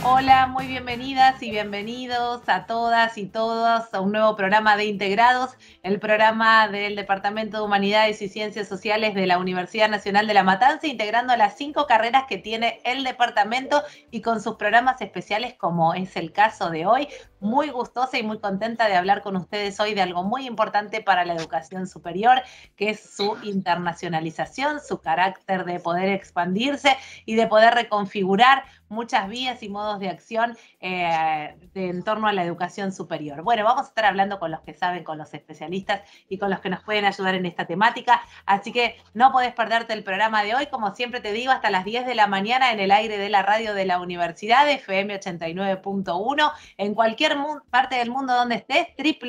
Hola, muy bienvenidas y bienvenidos a todas y todos a un nuevo programa de Integrados, el programa del Departamento de Humanidades y Ciencias Sociales de la Universidad Nacional de La Matanza, integrando las 5 carreras que tiene el departamento y con sus programas especiales, como es el caso de hoy. Muy gustosa y muy contenta de hablar con ustedes hoy de algo muy importante para la educación superior, que es su internacionalización, su carácter de poder expandirse y de poder reconfigurar muchas vías y modos de acción en torno a la educación superior. Bueno, vamos a estar hablando con los que saben, con los especialistas y con los que nos pueden ayudar en esta temática, así que no podés perderte el programa de hoy, como siempre te digo, hasta las 10 de la mañana en el aire de la radio de la Universidad, FM 89.1, en cualquier parte del mundo donde estés,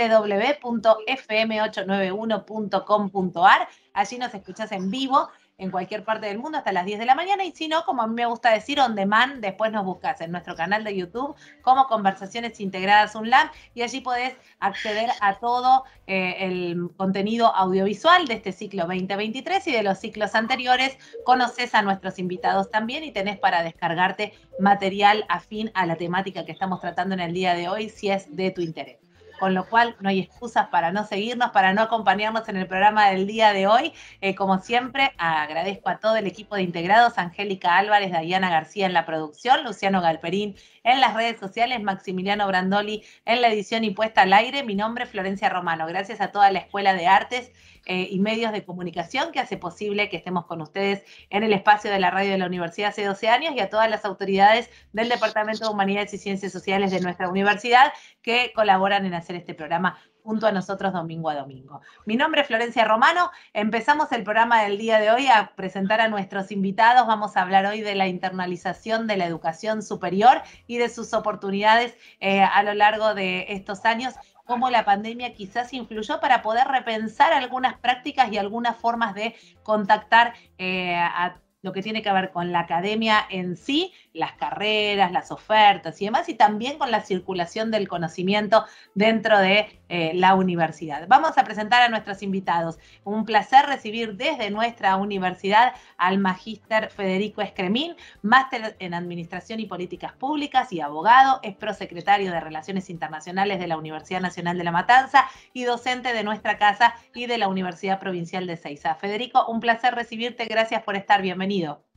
www.fm891.com.ar, allí nos escuchás en vivo en cualquier parte del mundo hasta las 10 de la mañana, y si no, como a mí me gusta decir, on demand, después nos buscas en nuestro canal de YouTube como Conversaciones Integradas UNLAM, y allí podés acceder a todo el contenido audiovisual de este ciclo 2023 y de los ciclos anteriores. Conoces a nuestros invitados también y tenés para descargarte material afín a la temática que estamos tratando en el día de hoy, si es de tu interés. Con lo cual no hay excusas para no seguirnos, para no acompañarnos en el programa del día de hoy. Como siempre, agradezco a todo el equipo de integrados, Angélica Álvarez, Diana García en la producción, Luciano Galperín en las redes sociales, Maximiliano Brandoli en la edición y puesta al aire. Mi nombre es Florencia Romano. Gracias a toda la Escuela de Artes y Medios de Comunicación que hace posible que estemos con ustedes en el espacio de la radio de la Universidad hace 12 años, y a todas las autoridades del Departamento de Humanidades y Ciencias Sociales de nuestra universidad que colaboran en hacer este programa junto a nosotros domingo a domingo. Mi nombre es Florencia Romano. Empezamos el programa del día de hoy a presentar a nuestros invitados. Vamos a hablar hoy de la internalización de la educación superior y de sus oportunidades a lo largo de estos años, cómo la pandemia quizás influyó para poder repensar algunas prácticas y algunas formas de contactar a lo que tiene que ver con la academia en sí, las carreras, las ofertas y demás, y también con la circulación del conocimiento dentro de la universidad. Vamos a presentar a nuestros invitados. Un placer recibir desde nuestra universidad al magíster Federico Escremín, máster en Administración y Políticas Públicas y abogado, es prosecretario de Relaciones Internacionales de la Universidad Nacional de La Matanza y docente de nuestra casa y de la Universidad Provincial de Seiza. Federico, un placer recibirte, gracias por estar, bienvenido.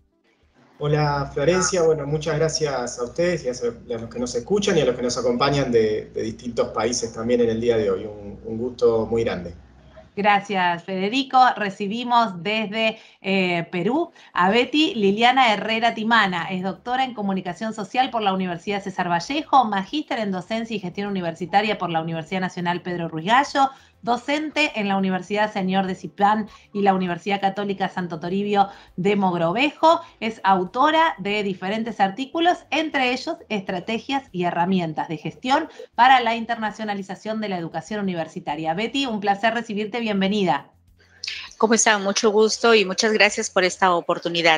Hola Florencia, bueno, muchas gracias a ustedes y a los que nos escuchan y a los que nos acompañan de distintos países también en el día de hoy. Un gusto muy grande. Gracias, Federico. Recibimos desde Perú a Betty Liliana Herrera Timana. Es doctora en Comunicación Social por la Universidad César Vallejo, magíster en Docencia y Gestión Universitaria por la Universidad Nacional Pedro Ruiz Gallo, docente en la Universidad Señor de Ciplán y la Universidad Católica Santo Toribio de Mogrovejo. Es autora de diferentes artículos, entre ellos Estrategias y herramientas de gestión para la internacionalización de la educación universitaria. Betty, un placer recibirte, bienvenida. ¿Cómo están? Mucho gusto y muchas gracias por esta oportunidad.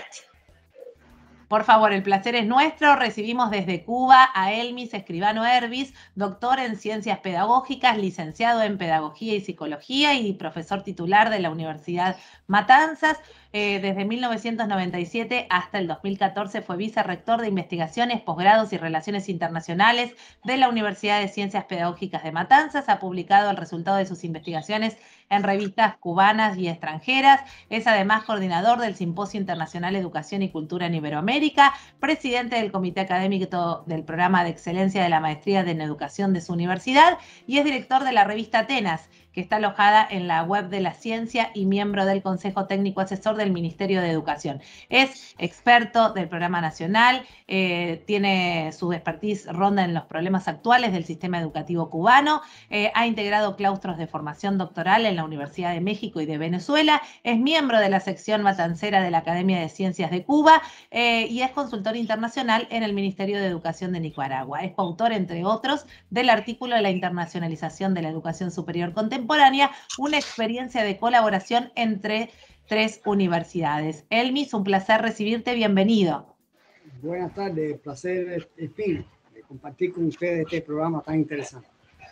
Por favor, el placer es nuestro. Recibimos desde Cuba a Elmis Escribano Hervis, doctor en Ciencias Pedagógicas, licenciado en Pedagogía y Psicología y profesor titular de la Universidad Matanzas. Desde 1997 hasta el 2014 fue vicerrector de Investigaciones, Posgrados y Relaciones Internacionales de la Universidad de Ciencias Pedagógicas de Matanzas. Ha publicado el resultado de sus investigaciones en revistas cubanas y extranjeras. Es además coordinador del Simposio Internacional Educación y Cultura en Iberoamérica, presidente del Comité Académico del Programa de Excelencia de la Maestría en Educación de su universidad y es director de la revista Atenas, que está alojada en la web de la ciencia y miembro del Consejo Técnico Asesor del Ministerio de Educación. Es experto del Programa Nacional, tiene su expertise ronda en los problemas actuales del sistema educativo cubano, ha integrado claustros de formación doctoral en la Universidad de México y de Venezuela, es miembro de la sección matancera de la Academia de Ciencias de Cuba y es consultor internacional en el Ministerio de Educación de Nicaragua. Es coautor, entre otros, del artículo de la internacionalización de la educación superior contemporánea, una experiencia de colaboración entre 3 universidades. Elmis, un placer recibirte, bienvenido. Buenas tardes, placer es mío de compartir con ustedes este programa tan interesante.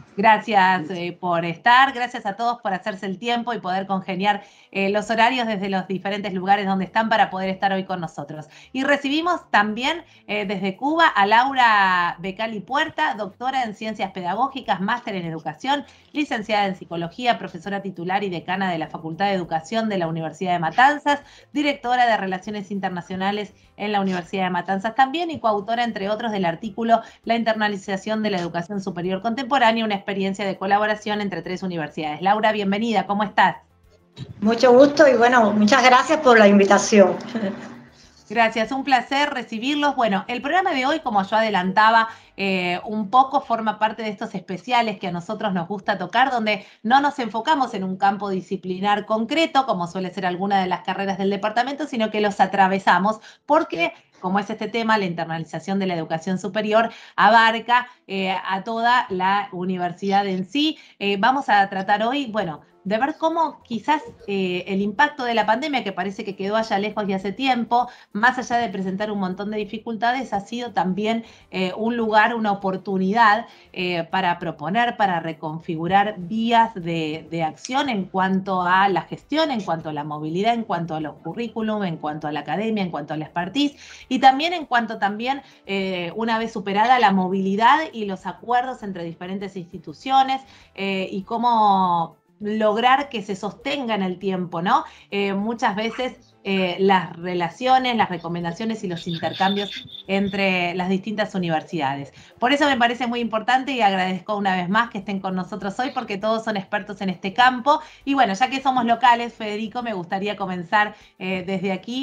Gracias por estar, gracias a todos por hacerse el tiempo y poder congeniar los horarios desde los diferentes lugares donde están para poder estar hoy con nosotros. Y recibimos también desde Cuba a Laura Becali Puerta, doctora en Ciencias Pedagógicas, máster en Educación, licenciada en Psicología, profesora titular y decana de la Facultad de Educación de la Universidad de Matanzas, directora de Relaciones Internacionales en la Universidad de Matanzas también y coautora, entre otros, del artículo La internalización de la educación superior contemporánea, una experiencia de colaboración entre 3 universidades. Laura, bienvenida, ¿cómo estás? Mucho gusto y bueno, muchas gracias por la invitación. Gracias, un placer recibirlos. Bueno, el programa de hoy, como yo adelantaba, un poco forma parte de estos especiales que a nosotros nos gusta tocar, donde no nos enfocamos en un campo disciplinar concreto, como suele ser alguna de las carreras del departamento, sino que los atravesamos, porque, como es este tema, la internalización de la educación superior abarca a toda la universidad en sí. Vamos a tratar hoy, bueno, de ver cómo quizás el impacto de la pandemia, que parece que quedó allá lejos y hace tiempo, más allá de presentar un montón de dificultades, ha sido también un lugar, una oportunidad para proponer, para reconfigurar vías de acción en cuanto a la gestión, en cuanto a la movilidad, en cuanto a los currículum, en cuanto a la academia, en cuanto a la expertise, y también en cuanto también, una vez superada la movilidad y los acuerdos entre diferentes instituciones, y cómo lograr que se sostenga en el tiempo, ¿no? Muchas veces las relaciones, las recomendaciones y los intercambios entre las distintas universidades. Por eso me parece muy importante y agradezco una vez más que estén con nosotros hoy porque todos son expertos en este campo. Y bueno, ya que somos locales, Federico, me gustaría comenzar desde aquí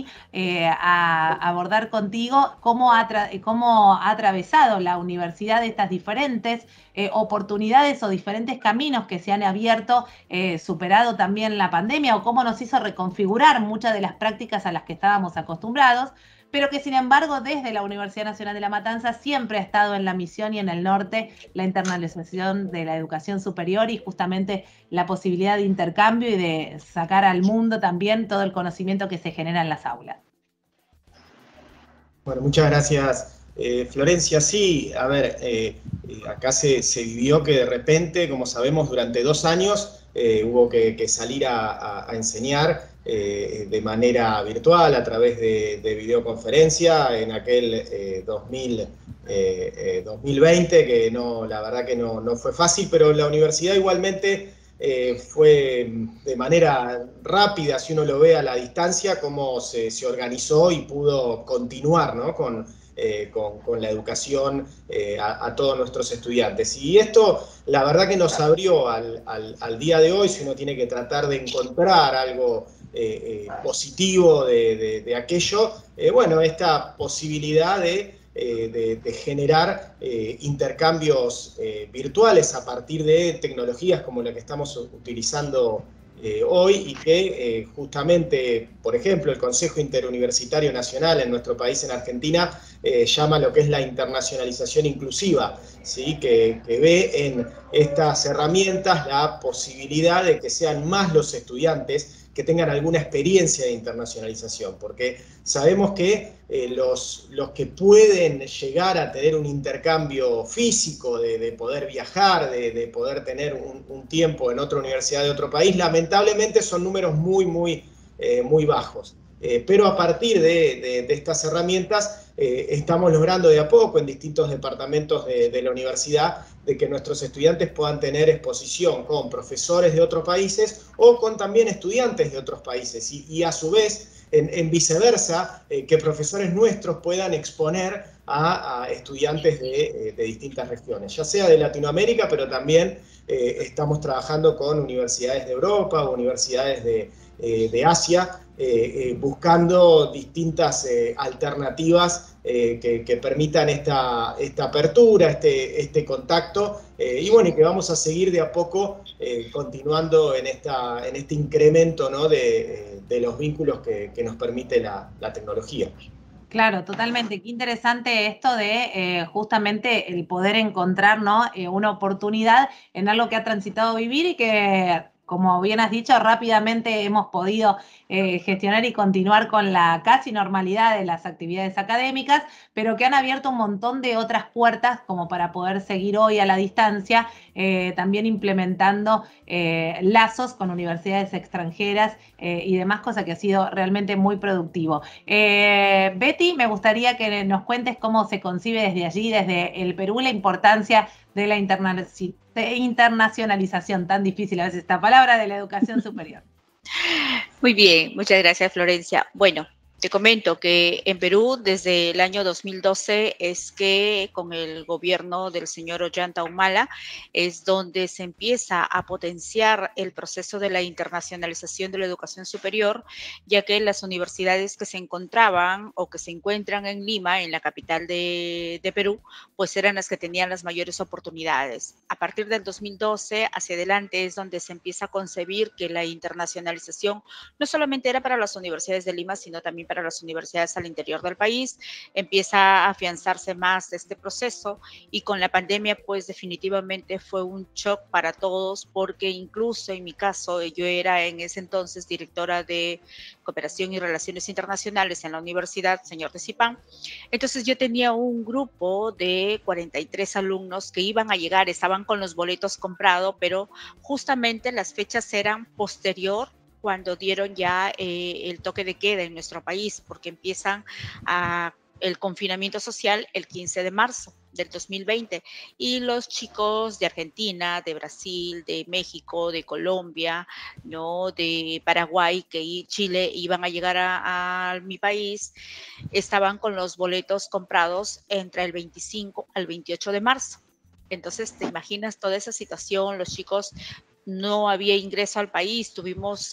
a abordar contigo cómo ha atravesado la universidad estas diferentes oportunidades o diferentes caminos que se han abierto, superado también la pandemia, o cómo nos hizo reconfigurar muchas de las prácticas a las que estábamos acostumbrados, pero que sin embargo desde la Universidad Nacional de La Matanza siempre ha estado en la misión y en el norte la internalización de la educación superior y justamente la posibilidad de intercambio y de sacar al mundo también todo el conocimiento que se genera en las aulas. Bueno, muchas gracias, Florencia. Sí, a ver, acá se vivió que de repente, como sabemos, durante 2 años hubo que salir a enseñar de manera virtual a través de videoconferencia en aquel 2020, que no, la verdad que no fue fácil, pero la universidad igualmente fue de manera rápida, si uno lo ve a la distancia, cómo se organizó y pudo continuar, ¿no? con la educación a todos nuestros estudiantes. Y esto, la verdad que nos abrió al día de hoy, si uno tiene que tratar de encontrar algo positivo de aquello, bueno, esta posibilidad de generar intercambios virtuales a partir de tecnologías como la que estamos utilizando hoy y que justamente, por ejemplo, el Consejo Interuniversitario Nacional en nuestro país, en Argentina, llama lo que es la internacionalización inclusiva, ¿sí? que ve en estas herramientas la posibilidad de que sean más los estudiantes que tengan alguna experiencia de internacionalización, porque sabemos que los que pueden llegar a tener un intercambio físico, de poder viajar, de poder tener un tiempo en otra universidad de otro país, lamentablemente son números muy bajos. Pero a partir de estas herramientas estamos logrando de a poco en distintos departamentos de la universidad de que nuestros estudiantes puedan tener exposición con profesores de otros países o con también estudiantes de otros países y a su vez en viceversa, que profesores nuestros puedan exponer a estudiantes de distintas regiones, ya sea de Latinoamérica, pero también estamos trabajando con universidades de Europa o universidades de Asia, buscando distintas alternativas que permitan esta apertura, este contacto, y bueno, y que vamos a seguir de a poco continuando en este incremento, ¿no? de los vínculos que nos permite la tecnología. Claro, totalmente. Qué interesante esto de justamente el poder encontrar, ¿no? Una oportunidad en algo que ha transitado vivir y que como bien has dicho, rápidamente hemos podido gestionar y continuar con la casi normalidad de las actividades académicas, pero que han abierto un montón de otras puertas como para poder seguir hoy a la distancia, también implementando lazos con universidades extranjeras y demás, cosa que ha sido realmente muy productivo. Betty, me gustaría que nos cuentes cómo se concibe desde allí, desde el Perú, la importancia de la internacionalización, tan difícil a veces esta palabra, de la educación superior. Muy bien, muchas gracias, Florencia. Bueno, te comento que en Perú desde el año 2012 es que con el gobierno del señor Ollanta Humala es donde se empieza a potenciar el proceso de la internacionalización de la educación superior, ya que las universidades que se encontraban o que se encuentran en Lima, en la capital de Perú, pues eran las que tenían las mayores oportunidades. A partir del 2012 hacia adelante es donde se empieza a concebir que la internacionalización no solamente era para las universidades de Lima, sino también para las universidades al interior del país. Empieza a afianzarse más este proceso y con la pandemia, pues definitivamente fue un shock para todos, porque incluso en mi caso, yo era en ese entonces directora de Cooperación y Relaciones Internacionales en la universidad, señor de Zipán. Entonces yo tenía un grupo de 43 alumnos que iban a llegar, estaban con los boletos comprados, pero justamente las fechas eran posterior cuando dieron ya el toque de queda en nuestro país, porque empiezan el confinamiento social el 15 de marzo del 2020 y los chicos de Argentina, de Brasil, de México, de Colombia, ¿no? De Paraguay, que Chile iban a llegar a mi país, estaban con los boletos comprados entre el 25 al 28 de marzo. Entonces, te imaginas toda esa situación, los chicos no había ingreso al país, tuvimos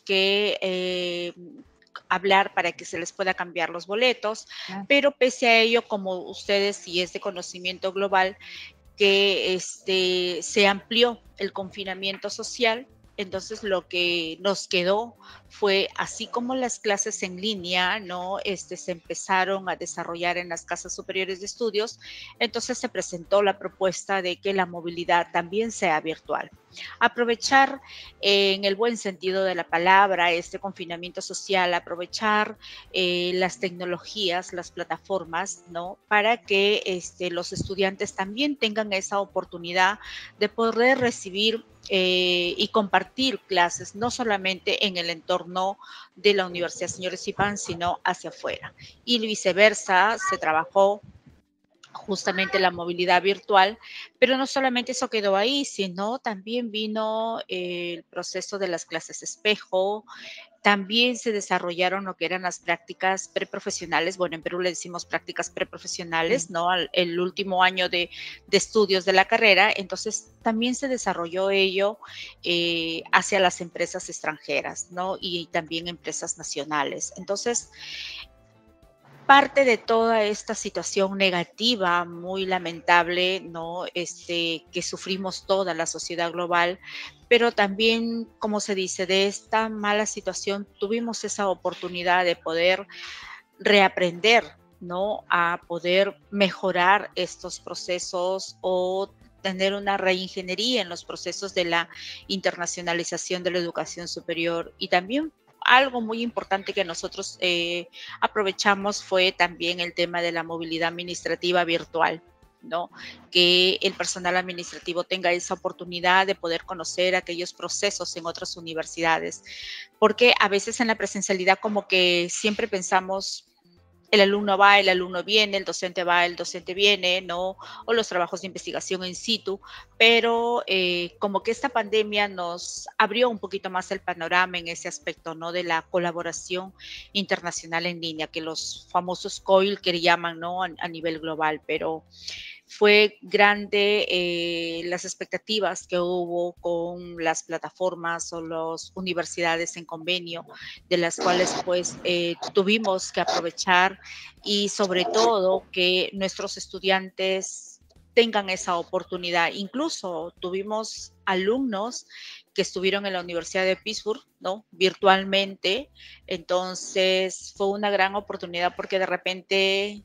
que hablar para que se les pueda cambiar los boletos, pero pese a ello, como ustedes, y es de conocimiento global, que se amplió el confinamiento social. Entonces lo que nos quedó fue, así como las clases en línea, ¿no? Se empezaron a desarrollar en las casas superiores de estudios, entonces se presentó la propuesta de que la movilidad también sea virtual. Aprovechar en el buen sentido de la palabra este confinamiento social, aprovechar las tecnologías, las plataformas, ¿no? Para que los estudiantes también tengan esa oportunidad de poder recibir y compartir clases, no solamente en el entorno de la Universidad Señor Zipán, sino hacia afuera. Y viceversa, se trabajó justamente la movilidad virtual, pero no solamente eso quedó ahí, sino también vino el proceso de las clases espejo, también se desarrollaron lo que eran las prácticas preprofesionales. Bueno, en Perú le decimos prácticas preprofesionales, ¿no? El último año de estudios de la carrera. Entonces, también se desarrolló ello hacia las empresas extranjeras, ¿no? Y también empresas nacionales. Entonces, parte de toda esta situación negativa, muy lamentable, ¿no? Que sufrimos toda la sociedad global, pero también, como se dice, de esta mala situación tuvimos esa oportunidad de poder reaprender, ¿no? A poder mejorar estos procesos o tener una reingeniería en los procesos de la internacionalización de la educación superior. Y también algo muy importante que nosotros aprovechamos fue también el tema de la movilidad administrativa virtual, ¿no? Que el personal administrativo tenga esa oportunidad de poder conocer aquellos procesos en otras universidades, porque a veces en la presencialidad como que siempre pensamos el alumno va, el alumno viene, el docente va, el docente viene, ¿no? O los trabajos de investigación in situ, pero como que esta pandemia nos abrió un poquito más el panorama en ese aspecto, ¿no? De la colaboración internacional en línea, que los famosos COIL que llaman, ¿no? A nivel global, pero fue grande las expectativas que hubo con las plataformas o las universidades en convenio, de las cuales pues tuvimos que aprovechar y sobre todo que nuestros estudiantes tengan esa oportunidad. Incluso tuvimos alumnos que estuvieron en la Universidad de Pittsburgh, ¿no? Virtualmente. Entonces fue una gran oportunidad porque de repente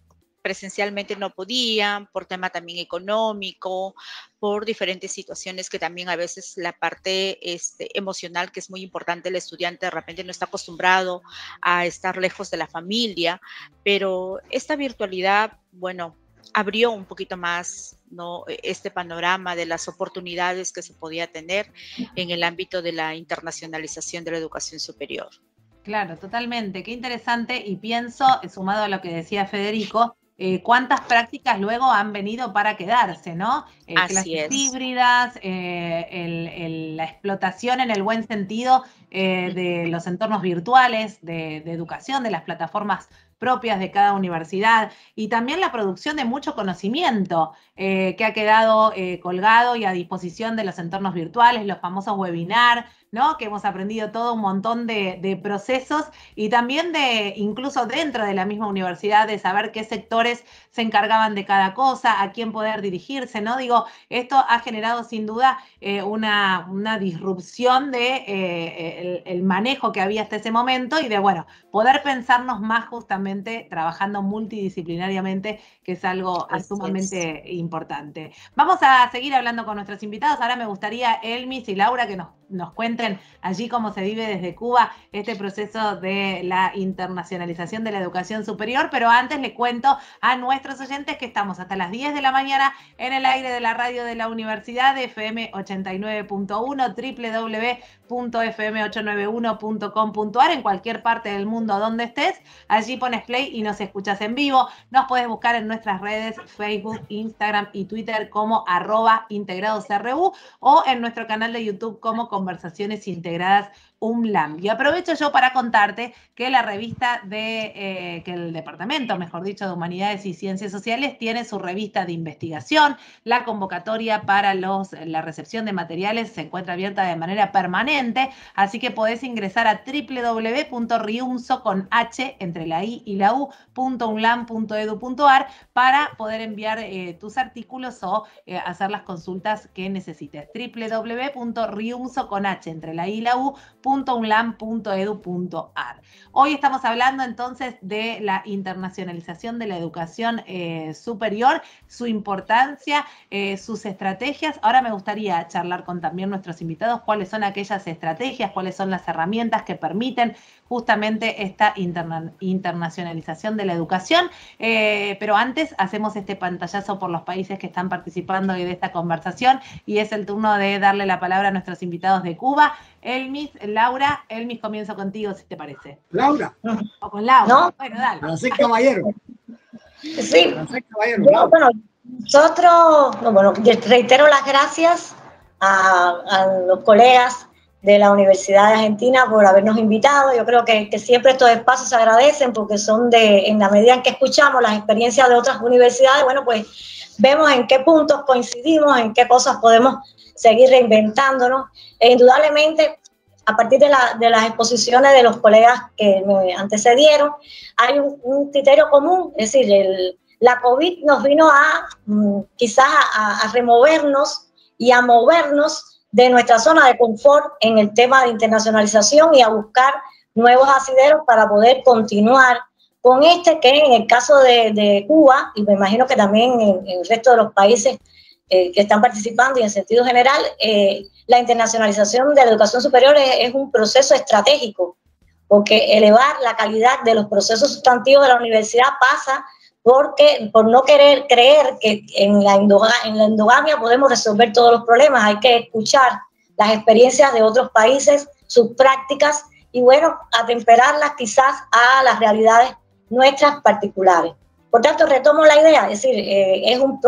presencialmente no podían, por tema también económico, por diferentes situaciones que también a veces la parte emocional, que es muy importante, el estudiante de repente no está acostumbrado a estar lejos de la familia, pero esta virtualidad, bueno, abrió un poquito más, ¿no?, este panorama de las oportunidades que se podía tener en el ámbito de la internacionalización de la educación superior. Claro, totalmente. Qué interesante. Y pienso, sumado a lo que decía Federico, cuántas prácticas luego han venido para quedarse, ¿no? Así Clases es. híbridas, la explotación en el buen sentido de los entornos virtuales de educación, de las plataformas propias de cada universidad y también la producción de mucho conocimiento que ha quedado colgado y a disposición de los entornos virtuales, los famosos webinars, ¿no? Que hemos aprendido todo un montón de procesos y también incluso dentro de la misma universidad, de saber qué sectores se encargaban de cada cosa, a quién poder dirigirse, ¿no? Digo, esto ha generado sin duda una disrupción de el manejo que había hasta ese momento y de, bueno, poder pensarnos más justamente trabajando multidisciplinariamente, que es algo sumamente importante. Vamos a seguir hablando con nuestros invitados. Ahora me gustaría, Elmis y Laura, que nos cuenten allí cómo se vive desde Cuba este proceso de la internacionalización de la educación superior, pero antes le cuento a nuestros oyentes que estamos hasta las 10 de la mañana en el aire de la radio de la Universidad de FM 89.1, www.fm891.com.ar, en cualquier parte del mundo donde estés, allí pones play y nos escuchas en vivo. Nos puedes buscar en nuestras redes Facebook, Instagram y Twitter como @integradosRU o en nuestro canal de YouTube como Conversaciones Integradas UMLAM. Y aprovecho yo para contarte que la revista que el departamento, mejor dicho, de Humanidades y Ciencias Sociales tiene su revista de investigación. La convocatoria para la recepción de materiales se encuentra abierta de manera permanente, así que podés ingresar a www.riumso con H entre la I y la U.unlam.edu.ar para poder enviar tus artículos o hacer las consultas que necesites. www.riumso con H entre la I y la U.unlam.edu.ar. Hoy estamos hablando entonces de la internacionalización de la educación superior, su importancia, sus estrategias. Ahora me gustaría charlar con también nuestros invitados cuáles son aquellas estrategias, cuáles son las herramientas que permiten justamente esta internacionalización de la educación. Pero antes hacemos este pantallazo por los países que están participando hoy de esta conversación y es el turno de darle la palabra a nuestros invitados de Cuba. Elmis, Laura, Elmis, comienzo contigo, si te parece. Laura. O con Laura. ¿No? Bueno, dale. Francés Caballero. Sí. Francés Caballero. Bueno, nosotros, bueno, reitero las gracias a los colegas de la Universidad de Argentina por habernos invitado. Yo creo que siempre estos espacios se agradecen porque son en la medida en que escuchamos las experiencias de otras universidades, bueno, pues vemos en qué puntos coincidimos, en qué cosas podemos seguir reinventándonos. E indudablemente, a partir de las exposiciones de los colegas que me antecedieron, hay un criterio común, es decir, la COVID nos vino quizás a removernos y a movernos de nuestra zona de confort en el tema de internacionalización y a buscar nuevos asideros para poder continuar con que en el caso de Cuba, y me imagino que también en el resto de los países que están participando y en sentido general, la internacionalización de la educación superior es un proceso estratégico, porque elevar la calidad de los procesos sustantivos de la universidad pasa por no creer que en la endogamia podemos resolver todos los problemas. Hay que escuchar las experiencias de otros países, sus prácticas, y bueno, atemperarlas quizás a las realidades nuestras particulares. Por tanto, retomo la idea, es decir, es un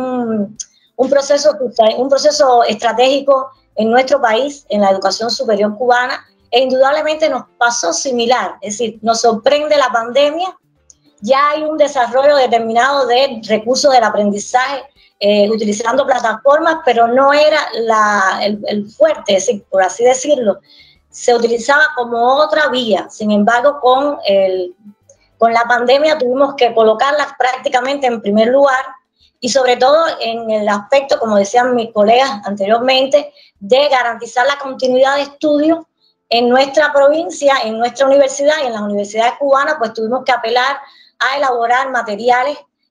proceso estratégico en nuestro país, en la educación superior cubana, e indudablemente nos pasó similar, es decir, nos sorprende la pandemia, ya hay un desarrollo determinado de recursos del aprendizaje utilizando plataformas, pero no era el fuerte, es decir, por así decirlo, se utilizaba como otra vía. Sin embargo, con la pandemia tuvimos que colocarlas prácticamente en primer lugar, y sobre todo en el aspecto, como decían mis colegas anteriormente, de garantizar la continuidad de estudio en nuestra provincia, en nuestra universidad y en las universidades cubanas, pues tuvimos que apelar a elaborar materiales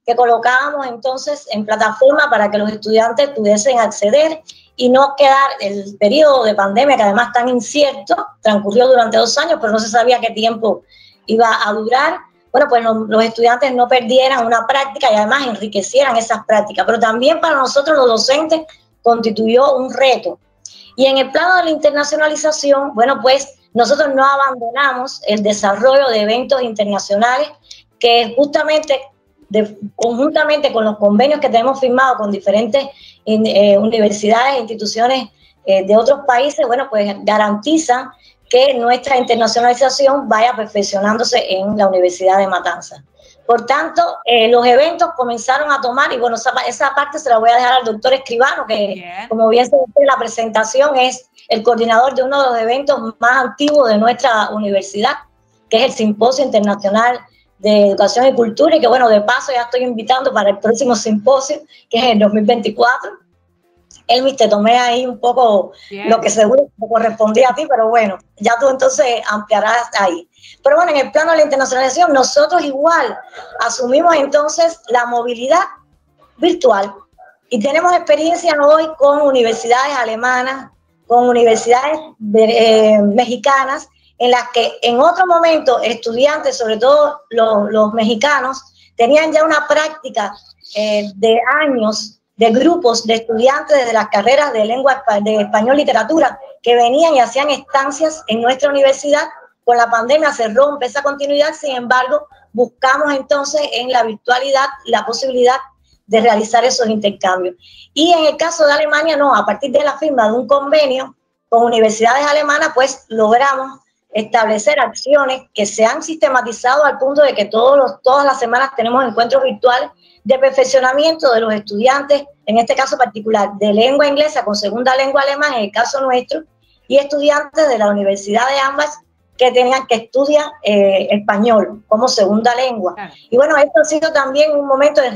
que colocábamos entonces en plataforma para que los estudiantes pudiesen acceder y no quedar el periodo de pandemia, que además tan incierto, transcurrió durante 2 años, pero no se sabía qué tiempo iba a durar. Bueno, pues los estudiantes no perdieran una práctica y además enriquecieran esas prácticas. Pero también para nosotros los docentes constituyó un reto. Y en el plano de la internacionalización, bueno, pues nosotros no abandonamos el desarrollo de eventos internacionales que justamente, conjuntamente con los convenios que tenemos firmados con diferentes universidades e instituciones de otros países, bueno, pues garantizan que nuestra internacionalización vaya perfeccionándose en la Universidad de Matanzas. Por tanto, los eventos comenzaron a tomar, y bueno, esa parte se la voy a dejar al doctor Escribano, que como bien se dice en la presentación, es el coordinador de uno de los eventos más antiguos de nuestra universidad, que es el Simposio Internacional de Educación y Cultura, y que bueno, de paso ya estoy invitando para el próximo simposio, que es en 2024. Elmis, te tomé ahí un poco lo que seguro te correspondía a ti, pero bueno, ya tú entonces ampliarás ahí. Pero bueno, en el plano de la internacionalización, nosotros igual asumimos entonces la movilidad virtual y tenemos experiencias hoy con universidades alemanas, con universidades mexicanas, en las que en otro momento estudiantes, sobre todo los mexicanos, tenían ya una práctica de años de grupos de estudiantes desde las carreras de lengua de español literatura que venían y hacían estancias en nuestra universidad. Con la pandemia se rompe esa continuidad, sin embargo, buscamos entonces en la virtualidad la posibilidad de realizar esos intercambios. Y en el caso de Alemania, no, a partir de la firma de un convenio con universidades alemanas, pues logramos establecer acciones que se han sistematizado al punto de que todas las semanas tenemos encuentros virtuales de perfeccionamiento de los estudiantes, en este caso particular, de lengua inglesa con segunda lengua alemana, en el caso nuestro, y estudiantes de la Universidad de ambas que tenían que estudiar español como segunda lengua. Y bueno, esto ha sido también un momento de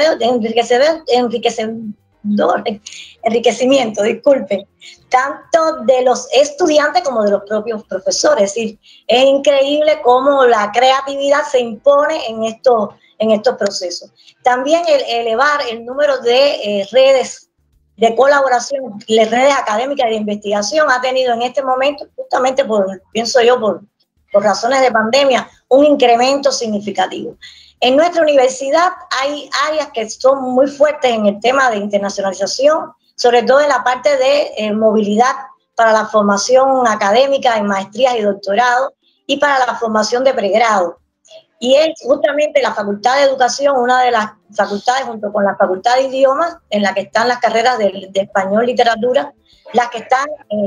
enriquecimiento, disculpen, tanto de los estudiantes como de los propios profesores. Es decir, es increíble cómo la creatividad se impone en estos procesos. También elevar el número de redes de colaboración, las redes académicas de investigación ha tenido en este momento, justamente pienso yo, por razones de pandemia, un incremento significativo. En nuestra universidad hay áreas que son muy fuertes en el tema de internacionalización, sobre todo en la parte de movilidad para la formación académica en maestrías y doctorados y para la formación de pregrado. Y es justamente la Facultad de Educación, una de las facultades junto con la Facultad de Idiomas, en la que están las carreras de español literatura, las que están,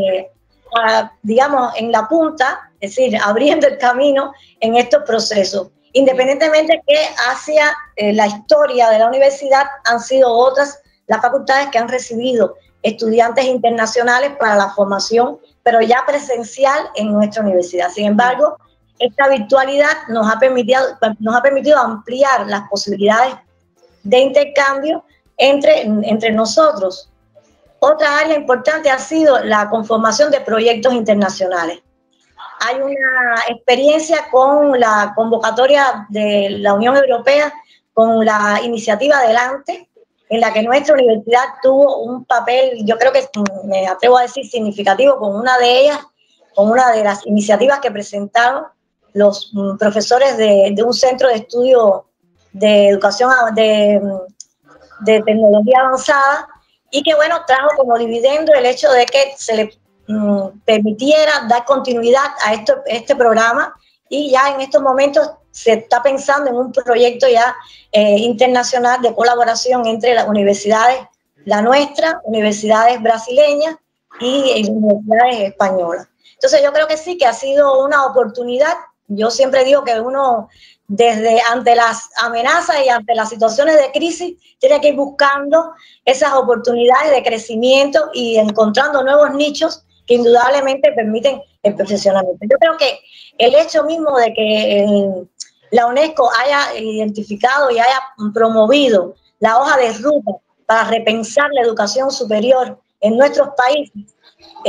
digamos, en la punta, es decir, abriendo el camino en estos procesos. Independientemente que hacia la historia de la universidad han sido otras las facultades que han recibido estudiantes internacionales para la formación, pero ya presencial en nuestra universidad. Sin embargo, esta virtualidad nos ha permitido ampliar las posibilidades de intercambio entre nosotros. Otra área importante ha sido la conformación de proyectos internacionales. Hay una experiencia con la convocatoria de la Unión Europea, con la iniciativa Adelante, en la que nuestra universidad tuvo un papel, yo creo que me atrevo a decir significativo, con una de las iniciativas que presentaron los profesores de un centro de estudio de educación de tecnología avanzada, y que bueno, trajo como dividendo el hecho de que se le permitiera dar continuidad a este programa, y ya en estos momentos se está pensando en un proyecto ya internacional de colaboración entre las universidades, la nuestra, universidades brasileñas y universidades españolas. Entonces yo creo que sí, que ha sido una oportunidad. Yo siempre digo que uno, ante las amenazas y ante las situaciones de crisis, tiene que ir buscando esas oportunidades de crecimiento y encontrando nuevos nichos que indudablemente permiten el perfeccionamiento. Yo creo que el hecho mismo de que la UNESCO haya identificado y haya promovido la hoja de ruta para repensar la educación superior en nuestros países,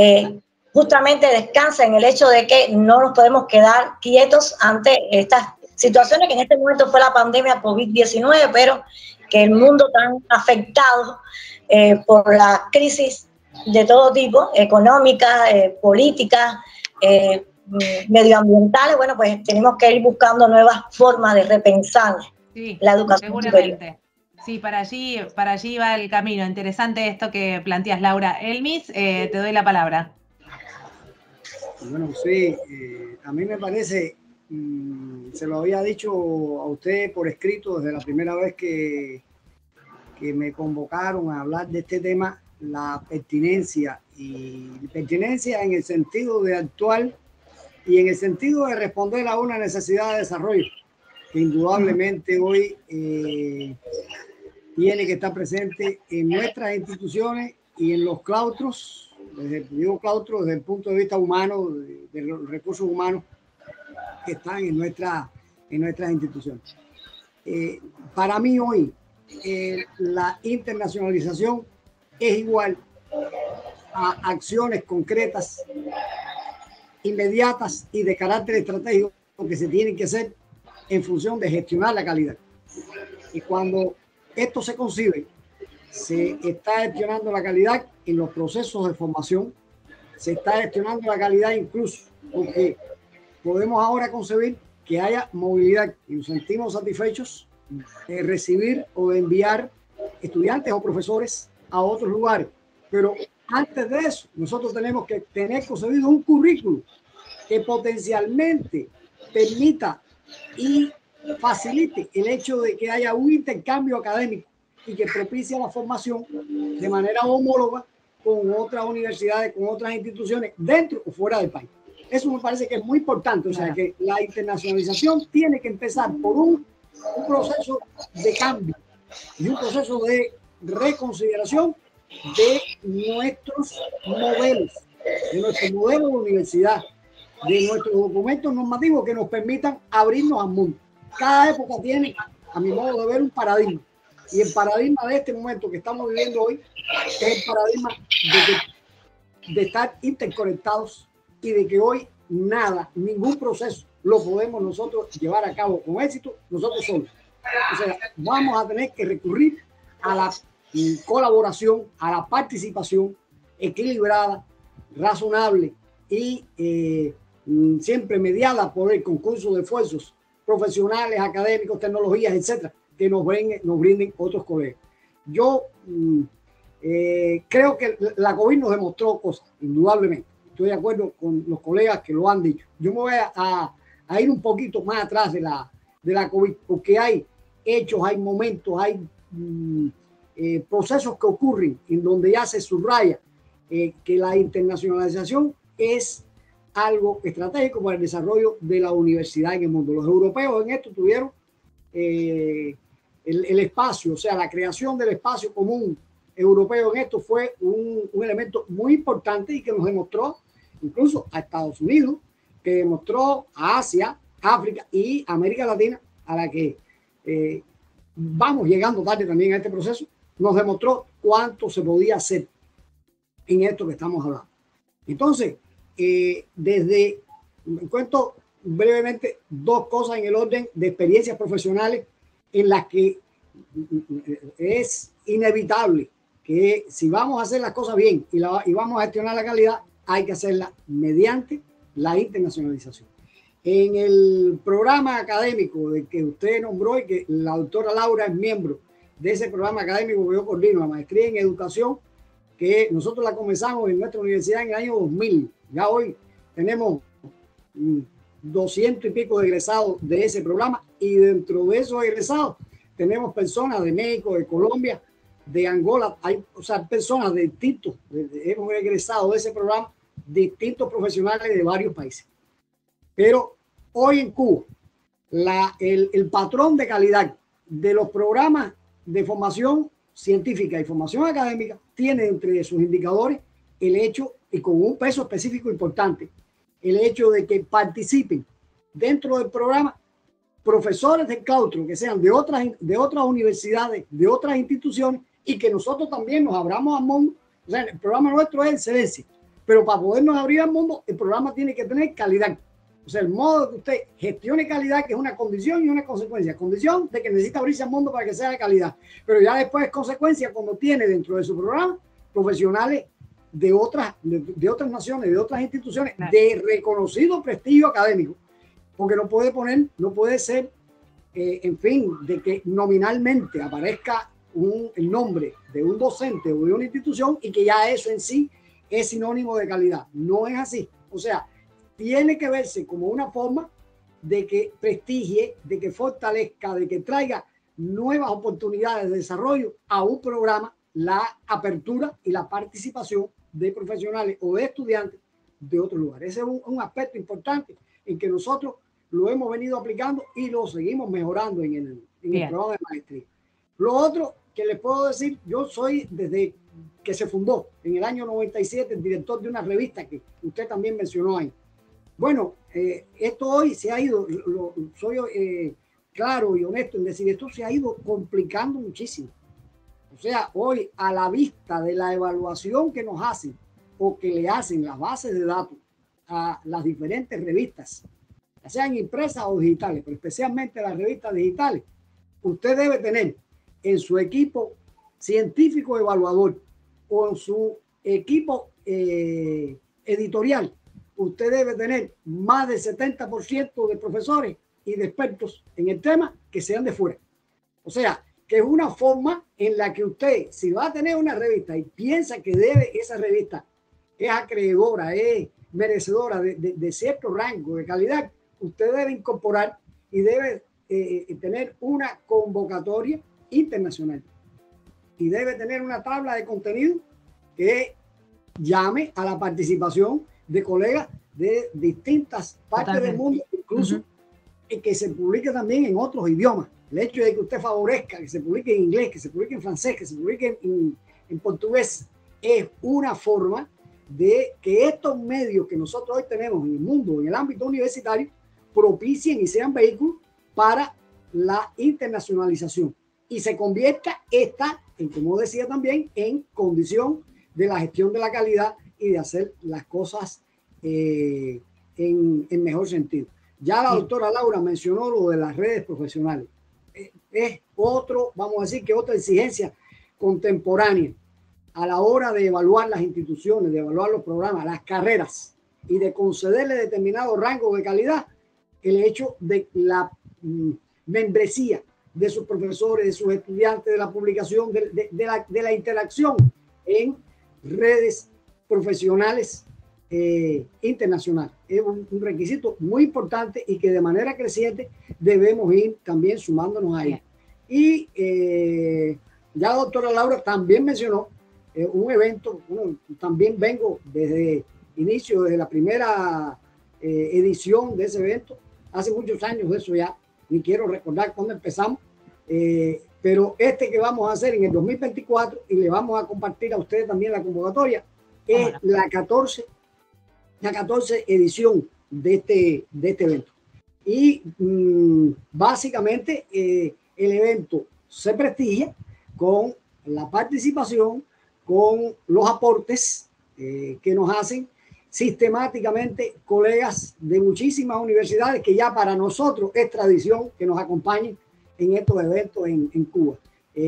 justamente descansa en el hecho de que no nos podemos quedar quietos ante estas situaciones que en este momento fue la pandemia COVID-19, pero que el mundo tan afectado por la crisis de todo tipo, económica, política, medioambientales, bueno, pues tenemos que ir buscando nuevas formas de repensar la educación seguramente. superior. Sí, para allí va el camino. Interesante esto que planteas, Laura. Elmis, te doy la palabra. Bueno, sí, a mí me parece, se lo había dicho a usted por escrito desde la primera vez que me convocaron a hablar de este tema, la pertinencia, y pertinencia en el sentido de actuar y en el sentido de responder a una necesidad de desarrollo que indudablemente hoy tiene que estar presente en nuestras instituciones y en los claustros, digo claustros desde el punto de vista humano, de los recursos humanos que están en nuestras instituciones. Para mí hoy la internacionalización es igual a acciones concretas, inmediatas y de carácter estratégico que se tienen que hacer en función de gestionar la calidad. Y cuando esto se concibe, se está gestionando la calidad en los procesos de formación, se está gestionando la calidad incluso porque podemos ahora concebir que haya movilidad y nos sentimos satisfechos de recibir o de enviar estudiantes o profesores a otros lugares. Pero antes de eso, nosotros tenemos que tener concebido un currículo que potencialmente permita y facilite el hecho de que haya un intercambio académico y que propicie la formación de manera homóloga con otras universidades, con otras instituciones dentro o fuera del país. Eso me parece que es muy importante. O sea, que la internacionalización tiene que empezar por un proceso de cambio y un proceso de reconsideración de nuestros modelos, de nuestro modelo de universidad, de nuestros documentos normativos que nos permitan abrirnos al mundo. Cada época tiene, a mi modo de ver, un paradigma. Y el paradigma de este momento que estamos viviendo hoy es el paradigma de estar interconectados y de que hoy nada, ningún proceso lo podemos nosotros llevar a cabo con éxito nosotros solos. O sea, vamos a tener que recurrir a la colaboración, a la participación equilibrada, razonable y siempre mediada por el concurso de esfuerzos profesionales, académicos, tecnologías, etcétera, que nos brinden otros colegas. Yo creo que la COVID nos demostró cosas, indudablemente. Estoy de acuerdo con los colegas que lo han dicho. Yo me voy a ir un poquito más atrás de la COVID, porque hay hechos, hay momentos, hay procesos que ocurren en donde ya se subraya que la internacionalización es algo estratégico para el desarrollo de la universidad en el mundo. Los europeos en esto tuvieron el espacio, o sea, la creación del espacio común europeo en esto fue un elemento muy importante y que nos demostró incluso a Estados Unidos, que demostró a Asia, África y América Latina, a la que vamos llegando tarde también a este proceso, nos demostró cuánto se podía hacer en esto que estamos hablando. Entonces, cuento brevemente dos cosas en el orden de experiencias profesionales en las que es inevitable que si vamos a hacer las cosas bien y vamos a gestionar la calidad, hay que hacerla mediante la internacionalización. En el programa académico de que usted nombró y que la doctora Laura es miembro de ese programa académico que yo coordino, la maestría en educación, que nosotros la comenzamos en nuestra universidad en el año 2000. Ya hoy tenemos 200 y pico de egresados de ese programa y dentro de esos egresados tenemos personas de México, de Colombia, de Angola, hay, o sea, personas de distintos, hemos egresado de ese programa, distintos profesionales de varios países. Pero hoy en Cuba, el patrón de calidad de los programas de formación científica y formación académica tiene entre sus indicadores el hecho, y con un peso específico importante, el hecho de que participen dentro del programa profesores del claustro que sean de otras universidades, de otras instituciones, y que nosotros también nos abramos al mundo. O sea, el programa nuestro es excelencia, pero para podernos abrir al mundo, el programa tiene que tener calidad. O sea, el modo que usted gestione calidad, que es una condición y una consecuencia. Condición de que necesita abrirse al mundo para que sea de calidad. Pero ya después es consecuencia cuando tiene dentro de su programa profesionales de otras naciones, de otras instituciones, de reconocido prestigio académico. Porque no puede ser, en fin, de que nominalmente aparezca el nombre de un docente o de una institución y que ya eso en sí es sinónimo de calidad. No es así. O sea, tiene que verse como una forma de que prestigie, de que fortalezca, de que traiga nuevas oportunidades de desarrollo a un programa, la apertura y la participación de profesionales o de estudiantes de otros lugares. Ese es un aspecto importante en que nosotros lo hemos venido aplicando y lo seguimos mejorando en el programa de maestría. Lo otro que les puedo decir, yo soy desde que se fundó en el año 97 el director de una revista que usted también mencionó ahí. Bueno, esto hoy se ha ido, soy claro y honesto en decir, esto se ha ido complicando muchísimo. O sea, hoy a la vista de la evaluación que nos hacen o que le hacen las bases de datos a las diferentes revistas, ya sean impresas o digitales, pero especialmente las revistas digitales, usted debe tener en su equipo científico evaluador o en su equipo editorial, usted debe tener más del 70% de profesores y de expertos en el tema que sean de fuera. O sea, que es una forma en la que usted, si va a tener una revista y piensa que esa revista es acreedora, es merecedora de cierto rango de calidad, usted debe incorporar y debe tener una convocatoria internacional y debe tener una tabla de contenido que llame a la participación de colegas de distintas partes del mundo, incluso que se publique también en otros idiomas. El hecho de que usted favorezca que se publique en inglés, que se publique en francés, que se publique en portugués, es una forma de que estos medios que nosotros hoy tenemos en el mundo, en el ámbito universitario, propicien y sean vehículos para la internacionalización y se convierta esta, como decía también, en condición de la gestión de la calidad y de hacer las cosas en mejor sentido. Ya la doctora Laura mencionó lo de las redes profesionales. Es otro, vamos a decir que otra exigencia contemporánea a la hora de evaluar las instituciones, de evaluar los programas, las carreras y de concederle determinado rango de calidad, el hecho de la membresía de sus profesores, de sus estudiantes, de la publicación, de la interacción en redes profesionales internacionales. Es un requisito muy importante y que de manera creciente debemos ir también sumándonos ahí. Y ya la doctora Laura también mencionó un evento, también vengo desde inicio, desde la primera edición de ese evento, hace muchos años de eso ya, ni quiero recordar cuándo empezamos, pero este que vamos a hacer en el 2024 y le vamos a compartir a ustedes también la convocatoria, es la 14 edición de este evento. Y básicamente el evento se prestigia con la participación, con los aportes que nos hacen sistemáticamente colegas de muchísimas universidades que ya para nosotros es tradición que nos acompañen en estos eventos en Cuba.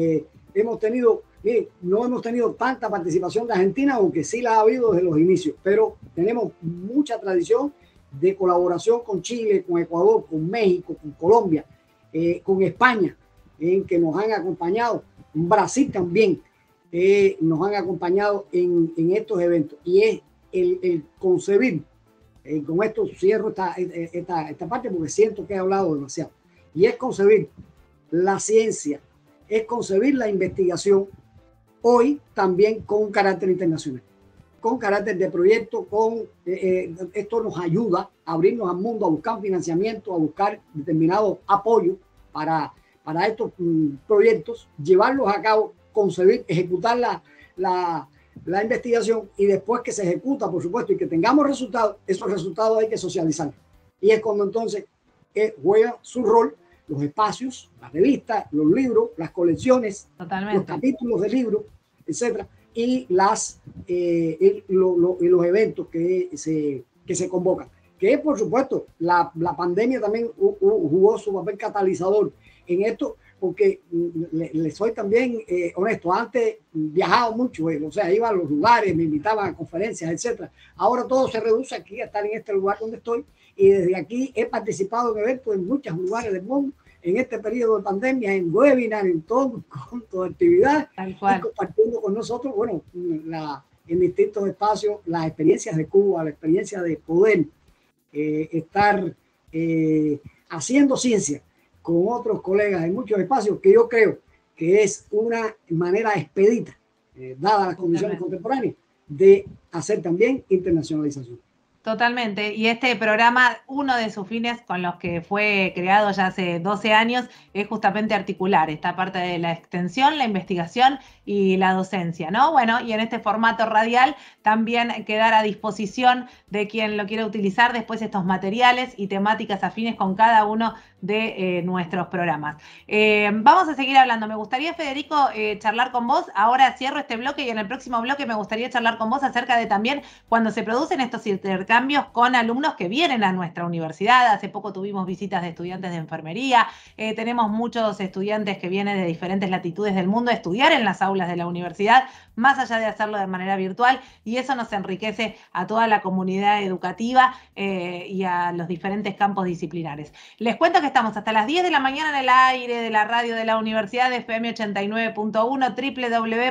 No hemos tenido tanta participación de Argentina, aunque sí la ha habido desde los inicios, pero tenemos mucha tradición de colaboración con Chile, con Ecuador, con México, con Colombia, con España, en que nos han acompañado, Brasil también nos han acompañado en estos eventos. Y es el concebir, con esto cierro esta parte porque siento que he hablado demasiado, y es concebir la ciencia, es concebir la investigación hoy también con carácter internacional, con carácter de proyecto, esto nos ayuda a abrirnos al mundo, a buscar financiamiento, a buscar determinado apoyo para estos proyectos, llevarlos a cabo, concebir, ejecutar la investigación y después que se ejecuta, por supuesto, y que tengamos resultados, esos resultados hay que socializar. Y es cuando entonces juegan su rol los espacios, las revistas, los libros, las colecciones, los capítulos de libros, etcétera, y los eventos que se convocan. que por supuesto la pandemia también jugó su papel catalizador en esto, porque le soy también honesto, antes viajaba mucho, o sea, iba a los lugares, me invitaban a conferencias, etcétera. Ahora todo se reduce aquí a estar en este lugar donde estoy, y desde aquí he participado en eventos en muchos lugares del mundo, en este periodo de pandemia, en webinars, en todo, con toda actividad, y compartiendo con nosotros, bueno, en distintos espacios, las experiencias de Cuba, la experiencia de poder estar haciendo ciencia con otros colegas en muchos espacios, que yo creo que es una manera expedita, dadas las condiciones contemporáneas, de hacer también internacionalización. Totalmente. Y este programa, uno de sus fines con los que fue creado ya hace 12 años, es justamente articular esta parte de la extensión, la investigación y la docencia, ¿no? Bueno, y en este formato radial también quedar a disposición de quien lo quiera utilizar después estos materiales y temáticas afines con cada uno de nuestros programas. Vamos a seguir hablando. Me gustaría, Federico, charlar con vos. Ahora cierro este bloque y en el próximo bloque me gustaría charlar con vos acerca de también cuando se producen estos intercambios con alumnos que vienen a nuestra universidad. Hace poco tuvimos visitas de estudiantes de enfermería. Tenemos muchos estudiantes que vienen de diferentes latitudes del mundo a estudiar en las aulas de la universidad, más allá de hacerlo de manera virtual, y eso nos enriquece a toda la comunidad educativa y a los diferentes campos disciplinares. Les cuento que estamos hasta las 10 de la mañana en el aire de la radio de la Universidad de FM 89.1,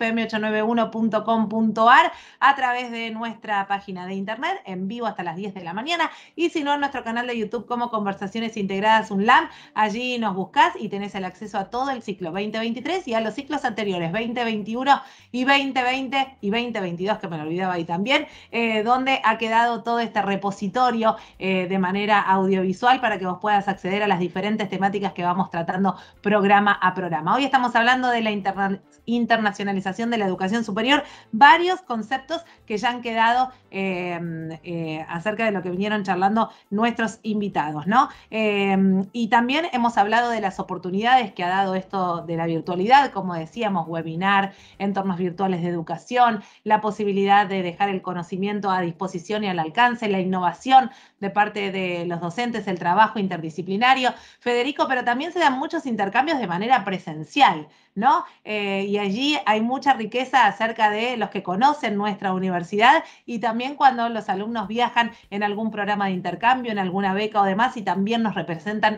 www.fm891.com.ar, a través de nuestra página de internet, en vivo hasta las 10 de la mañana, y si no, en nuestro canal de YouTube como Conversaciones Integradas UNLAM. Allí nos buscás y tenés el acceso a todo el ciclo 2023 y a los ciclos anteriores 2021 y 2020 y 2022, que me lo olvidaba ahí también, donde ha quedado todo este repositorio de manera audiovisual para que vos puedas acceder a las diferentes temáticas que vamos tratando programa a programa. Hoy estamos hablando de la internacionalización de la educación superior, varios conceptos que ya han quedado acerca de lo que vinieron charlando nuestros invitados, ¿no? Y también hemos hablado de las oportunidades que ha dado esto de la virtualidad, como decíamos, webinar, entornos virtuales de educación, la posibilidad de dejar el conocimiento a disposición y al alcance, la innovación de parte de los docentes, el trabajo interdisciplinario. Federico, pero también se dan muchos intercambios de manera presencial, ¿no? Y allí hay mucha riqueza acerca de los que conocen nuestra universidad y también cuando los alumnos viajan en algún programa de intercambio, en alguna beca o demás, y también nos representan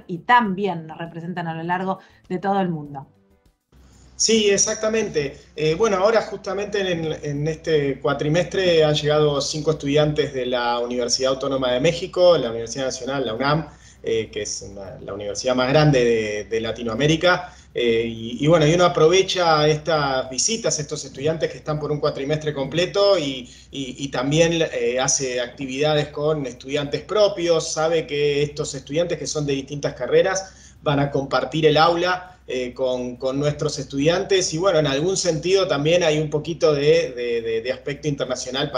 a lo largo de todo el mundo. Sí, exactamente. Bueno, ahora justamente en este cuatrimestre han llegado 5 estudiantes de la Universidad Autónoma de México, la Universidad Nacional, la UNAM, que es la universidad más grande de Latinoamérica. Y bueno, y uno aprovecha estas visitas, estos estudiantes que están por un cuatrimestre completo y también hace actividades con estudiantes propios, sabe que estos estudiantes que son de distintas carreras van a compartir el aula con nuestros estudiantes y bueno, en algún sentido también hay un poquito de aspecto internacional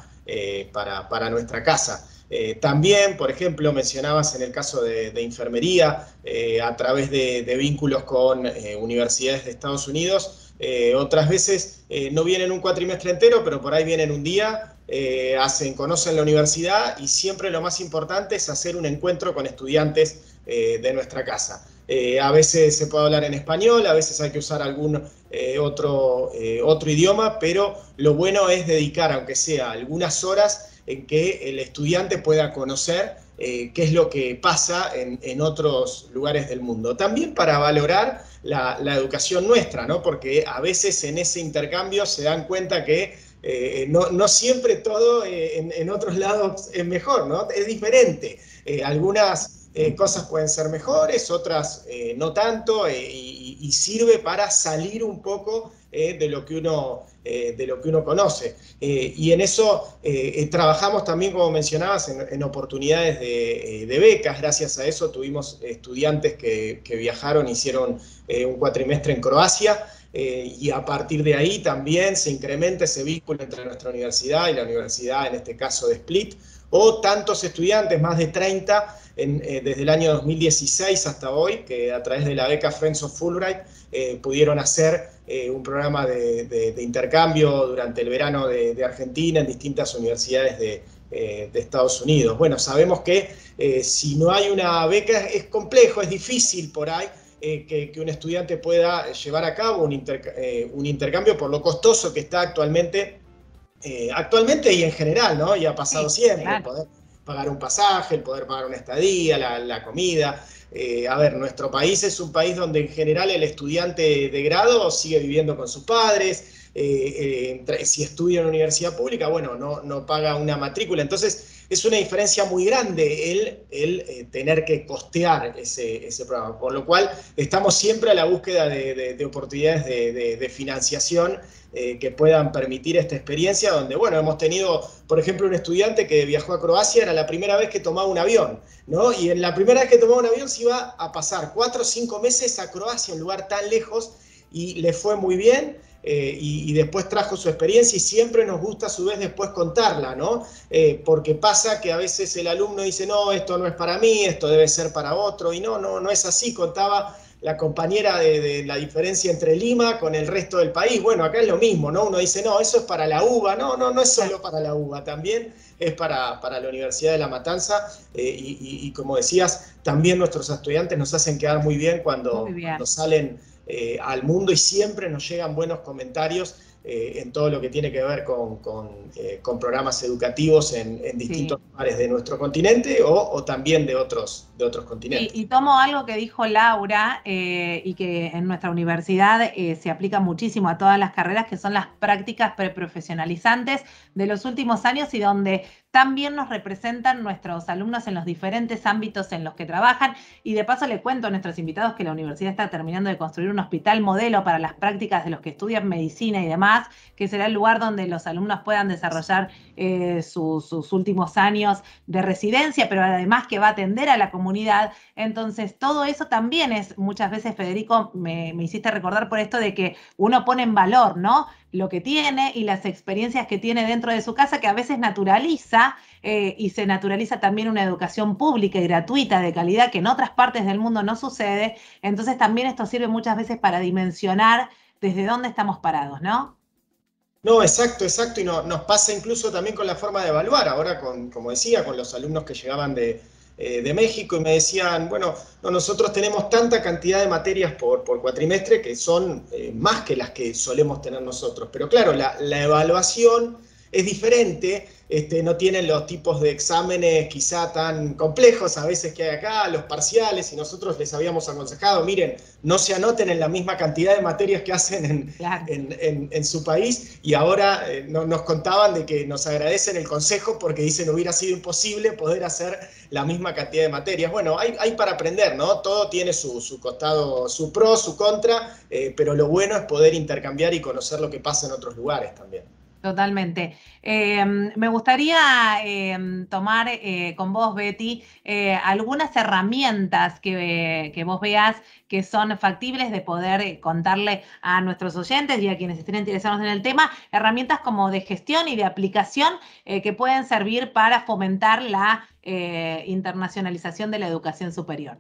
para nuestra casa. También, por ejemplo, mencionabas en el caso de enfermería, a través de vínculos con universidades de Estados Unidos, otras veces no vienen un cuatrimestre entero, pero por ahí vienen un día, conocen la universidad y siempre lo más importante es hacer un encuentro con estudiantes de nuestra casa. A veces se puede hablar en español, a veces hay que usar algún otro idioma, pero lo bueno es dedicar, aunque sea algunas horas, en que el estudiante pueda conocer qué es lo que pasa en otros lugares del mundo. También para valorar la educación nuestra, ¿no? Porque a veces en ese intercambio se dan cuenta que no siempre todo en otros lados es mejor, ¿no? Es diferente. Algunas cosas pueden ser mejores, otras no tanto, y sirve para salir un poco de lo que uno conoce. Y en eso trabajamos también, como mencionabas, en oportunidades de becas. Gracias a eso tuvimos estudiantes que viajaron, hicieron un cuatrimestre en Croacia, y a partir de ahí también se incrementa ese vínculo entre nuestra universidad y la universidad, en este caso de Split, o tantos estudiantes, más de 30, desde el año 2016 hasta hoy, que a través de la beca Friends of Fulbright pudieron hacer un programa de intercambio durante el verano de Argentina en distintas universidades de Estados Unidos. Bueno, sabemos que si no hay una beca es complejo, es difícil por ahí que un estudiante pueda llevar a cabo un intercambio por lo costoso que está actualmente y en general, ¿no? Y ha pasado siempre, claro. El poder pagar un pasaje, el poder pagar una estadía, la comida. A ver, nuestro país es un país donde en general el estudiante de grado sigue viviendo con sus padres, si estudia en una universidad pública, bueno, no paga una matrícula. Entonces, es una diferencia muy grande el tener que costear ese programa. Por lo cual, estamos siempre a la búsqueda de oportunidades de financiación que puedan permitir esta experiencia, donde, bueno, hemos tenido, por ejemplo, un estudiante que viajó a Croacia, era la primera vez que tomaba un avión, ¿no? Y en la primera vez que tomaba un avión se iba a pasar 4 o 5 meses a Croacia, un lugar tan lejos, y le fue muy bien. Y después trajo su experiencia y siempre nos gusta a su vez después contarla, ¿no? Porque pasa que a veces el alumno dice, no, esto no es para mí, esto debe ser para otro, y no es así. Contaba la compañera de la diferencia entre Lima con el resto del país. Bueno, acá es lo mismo, ¿no? Uno dice, no, eso es para la UBA. No es solo para la UBA, también es para la Universidad de La Matanza, y como decías, también nuestros estudiantes nos hacen quedar muy bien cuando salen al mundo, y siempre nos llegan buenos comentarios en todo lo que tiene que ver con programas educativos en distintos lugares de nuestro continente o también de otros continentes. Y tomo algo que dijo Laura y que en nuestra universidad se aplica muchísimo a todas las carreras, que son las prácticas preprofesionalizantes de los últimos años, y donde también nos representan nuestros alumnos en los diferentes ámbitos en los que trabajan. Y de paso le cuento a nuestros invitados que la universidad está terminando de construir un hospital modelo para las prácticas de los que estudian medicina y demás, que será el lugar donde los alumnos puedan desarrollar sus últimos años de residencia, pero además que va a atender a la comunidad. Entonces, todo eso también es, muchas veces, Federico, me hiciste recordar por esto de que uno pone en valor, ¿no?, lo que tiene y las experiencias que tiene dentro de su casa, que a veces naturaliza, y se naturaliza también una educación pública y gratuita de calidad que en otras partes del mundo no sucede. Entonces también esto sirve muchas veces para dimensionar desde dónde estamos parados, ¿no? No, exacto, y nos pasa incluso también con la forma de evaluar. Ahora, como decía, con los alumnos que llegaban de México y me decían, bueno, nosotros tenemos tanta cantidad de materias por cuatrimestre que son más que las que solemos tener nosotros. Pero claro, la evaluación es diferente, no tienen los tipos de exámenes quizá tan complejos a veces que hay acá, los parciales, y nosotros les habíamos aconsejado, miren, no se anoten en la misma cantidad de materias que hacen en su país, y ahora nos contaban de que nos agradecen el consejo porque dicen hubiera sido imposible poder hacer la misma cantidad de materias. Bueno, hay para aprender, ¿no? Todo tiene su costado, su pro, su contra, pero lo bueno es poder intercambiar y conocer lo que pasa en otros lugares también. Totalmente. Me gustaría tomar con vos, Betty, algunas herramientas que vos veas que son factibles de poder contarle a nuestros oyentes y a quienes estén interesados en el tema, herramientas como de gestión y de aplicación que pueden servir para fomentar la internacionalización de la educación superior.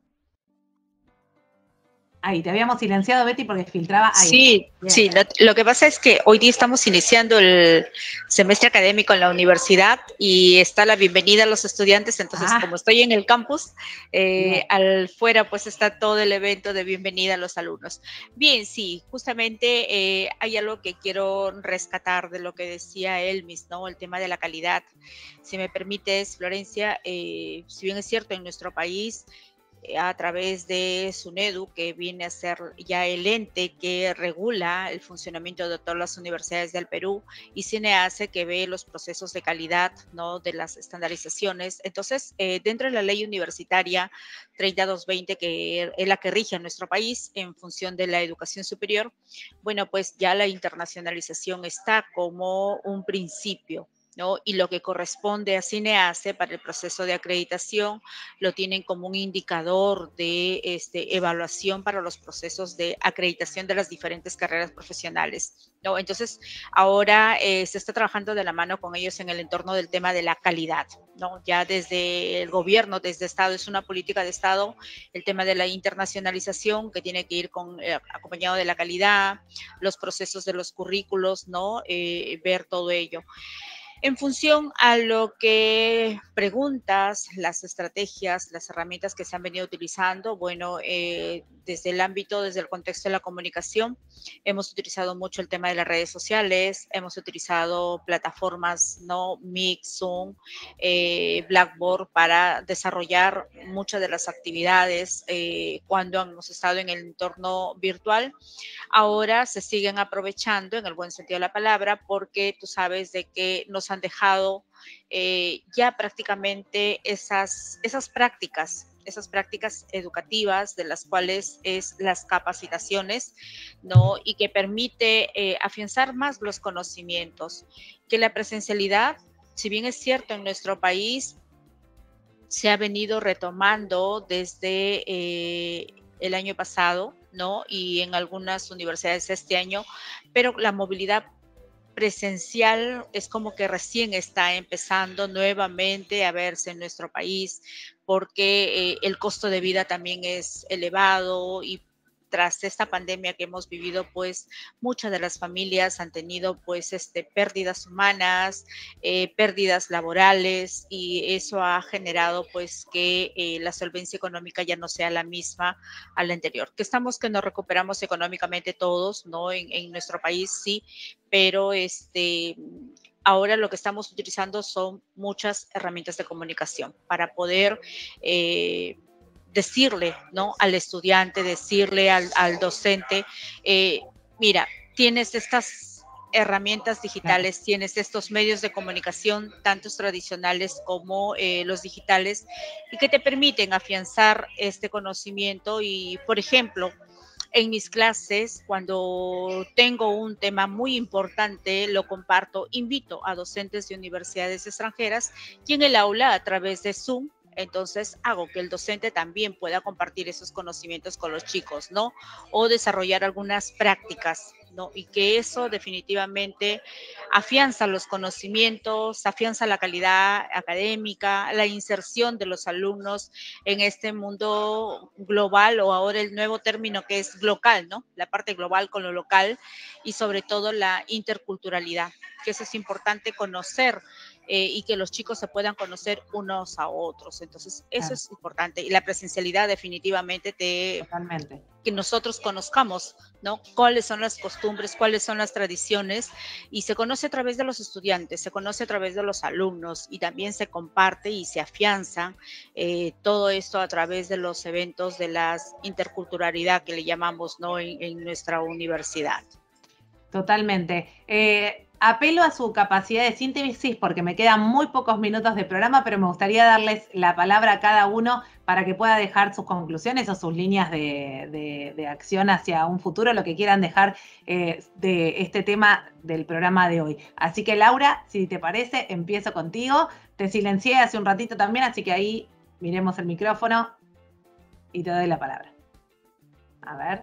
Ahí, te habíamos silenciado, Betty, porque filtraba ahí. Sí, lo que pasa es que hoy día estamos iniciando el semestre académico en la universidad y está la bienvenida a los estudiantes, entonces como estoy en el campus, al fuera pues está todo el evento de bienvenida a los alumnos. Bien, sí, justamente hay algo que quiero rescatar de lo que decía Elmis, ¿no? El tema de la calidad. Si me permites, Florencia, si bien es cierto en nuestro país, a través de SUNEDU, que viene a ser ya el ente que regula el funcionamiento de todas las universidades del Perú, y CINEACE, que ve los procesos de calidad, ¿no?, de las estandarizaciones. Entonces, dentro de la ley universitaria 3220, que es la que rige a nuestro país en función de la educación superior, bueno, pues ya la internacionalización está como un principio, ¿no? Y lo que corresponde a CINEACE para el proceso de acreditación lo tienen como un indicador de evaluación para los procesos de acreditación de las diferentes carreras profesionales, ¿no? Entonces, ahora se está trabajando de la mano con ellos en el entorno del tema de la calidad, ¿no? Ya desde el gobierno, desde Estado, es una política de Estado, el tema de la internacionalización que tiene que ir acompañado de la calidad, los procesos de los currículos, ¿no? Ver todo ello. En función a lo que preguntas, las estrategias, las herramientas que se han venido utilizando, bueno, desde el ámbito, desde el contexto de la comunicación, hemos utilizado mucho el tema de las redes sociales, hemos utilizado plataformas, ¿no? Meet, Zoom, Blackboard para desarrollar muchas de las actividades cuando hemos estado en el entorno virtual. Ahora se siguen aprovechando, en el buen sentido de la palabra, porque tú sabes de que nos han dejado ya prácticamente esas prácticas educativas, de las cuales es las capacitaciones, ¿no? Y que permite afianzar más los conocimientos. Que la presencialidad, si bien es cierto, en nuestro país se ha venido retomando desde el año pasado, ¿no? Y en algunas universidades este año, pero la movilidad presencial es como que recién está empezando nuevamente a verse en nuestro país, porque el costo de vida también es elevado y tras esta pandemia que hemos vivido, pues muchas de las familias han tenido pues pérdidas humanas, pérdidas laborales, y eso ha generado pues que la solvencia económica ya no sea la misma a la anterior. Que estamos que nos recuperamos económicamente todos, ¿no? En nuestro país sí, pero ahora lo que estamos utilizando son muchas herramientas de comunicación para poder decirle, ¿no? Al estudiante, decirle al docente, mira, tienes estas herramientas digitales, tienes estos medios de comunicación, tantos tradicionales como los digitales, y que te permiten afianzar este conocimiento. Y, por ejemplo, en mis clases, cuando tengo un tema muy importante, lo comparto, invito a docentes de universidades extranjeras y en el aula a través de Zoom. Entonces hago que el docente también pueda compartir esos conocimientos con los chicos, ¿no? O desarrollar algunas prácticas, ¿no? Y que eso definitivamente afianza los conocimientos, afianza la calidad académica, la inserción de los alumnos en este mundo global, o ahora el nuevo término que es local, ¿no? La parte global con lo local, y sobre todo la interculturalidad, que eso es importante conocer. Y que los chicos se puedan conocer unos a otros. Entonces, eso es importante. Y la presencialidad definitivamente Totalmente. Que nosotros conozcamos, ¿no? Cuáles son las costumbres, cuáles son las tradiciones, y se conoce a través de los estudiantes, se conoce a través de los alumnos, y también se comparte y se afianza todo esto a través de los eventos de la interculturalidad que le llamamos, ¿no? En nuestra universidad. Totalmente. Apelo a su capacidad de síntesis porque me quedan muy pocos minutos de programa, pero me gustaría darles la palabra a cada uno para que pueda dejar sus conclusiones o sus líneas de acción hacia un futuro, lo que quieran dejar de este tema del programa de hoy. Así que, Laura, si te parece, empiezo contigo. Te silencié hace un ratito también, así que ahí miremos el micrófono y te doy la palabra. A ver,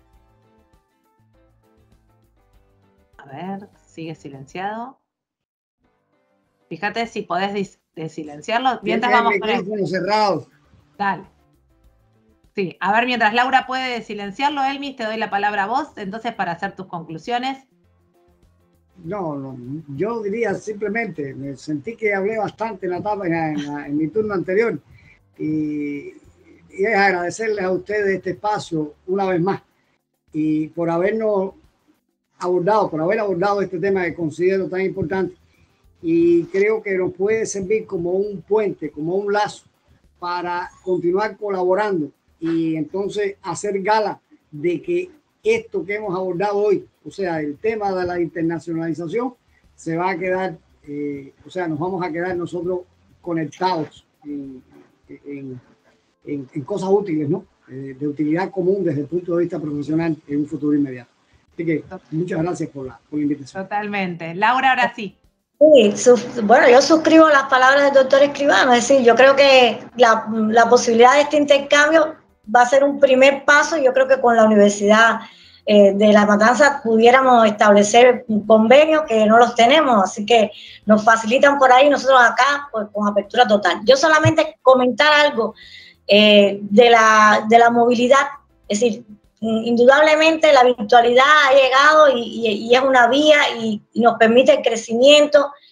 sigue silenciado. Fíjate si podés desilenciarlo. Mientras vamos con el cerrado. Dale. Sí, a ver, mientras Laura puede desilenciarlo, Elmis, te doy la palabra a vos, entonces, para hacer tus conclusiones. No, yo diría simplemente, me sentí que hablé bastante en mi turno anterior, y es agradecerles a ustedes este espacio una vez más, y por haber abordado este tema que considero tan importante, y creo que nos puede servir como un puente, como un lazo para continuar colaborando y entonces hacer gala de que esto que hemos abordado hoy, o sea, el tema de la internacionalización, se va a quedar, o sea, nos vamos a quedar nosotros conectados en cosas útiles, ¿no? De utilidad común desde el punto de vista profesional en un futuro inmediato. Así que muchas gracias por la invitación. Totalmente. Laura, ahora sí. Sí, bueno, yo suscribo las palabras del doctor Escribano. Es decir, yo creo que la posibilidad de este intercambio va a ser un primer paso. Yo creo que con la Universidad de La Matanza pudiéramos establecer un convenio, que no los tenemos, así que nos facilitan por ahí, nosotros acá pues con apertura total. Yo solamente comentar algo de la movilidad, es decir, indudablemente la virtualidad ha llegado y es una vía y nos permite el crecimiento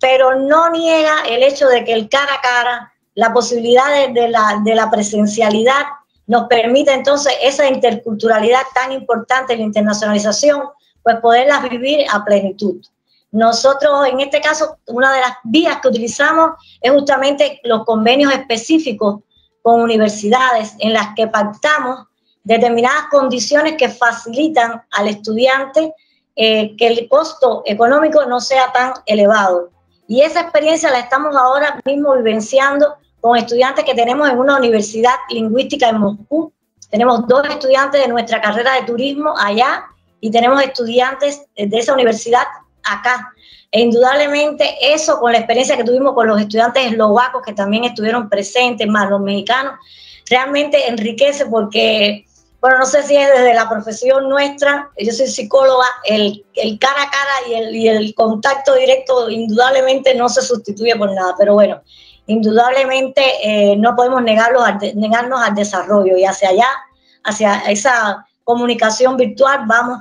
pero no niega el hecho de que el cara a cara, la posibilidad de la presencialidad, nos permite entonces esa interculturalidad tan importante, la internacionalización, pues poderlas vivir a plenitud. Nosotros, en este caso, una de las vías que utilizamos es justamente los convenios específicos con universidades en las que pactamos determinadas condiciones que facilitan al estudiante que el costo económico no sea tan elevado. Y esa experiencia la estamos ahora mismo vivenciando con estudiantes que tenemos en una universidad lingüística en Moscú. Tenemos 2 estudiantes de nuestra carrera de turismo allá y tenemos estudiantes de esa universidad acá. E indudablemente eso, con la experiencia que tuvimos con los estudiantes eslovacos que también estuvieron presentes, más los mexicanos, realmente enriquece porque, bueno, no sé si es desde la profesión nuestra, yo soy psicóloga, el cara a cara y el contacto directo indudablemente no se sustituye por nada, pero bueno, indudablemente no podemos negarnos al desarrollo y hacia allá, hacia esa comunicación virtual vamos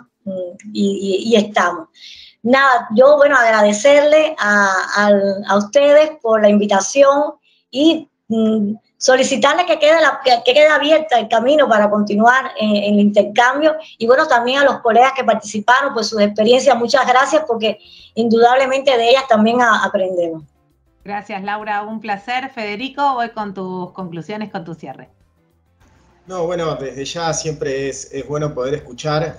y estamos. Nada, yo, bueno, agradecerle a ustedes por la invitación y solicitarles que quede abierta el camino para continuar en el intercambio y, bueno, también a los colegas que participaron por sus experiencias, muchas gracias porque indudablemente de ellas también aprendemos. Gracias, Laura, un placer. Federico, voy con tus conclusiones, con tu cierre. No, bueno, desde ya siempre es bueno poder escuchar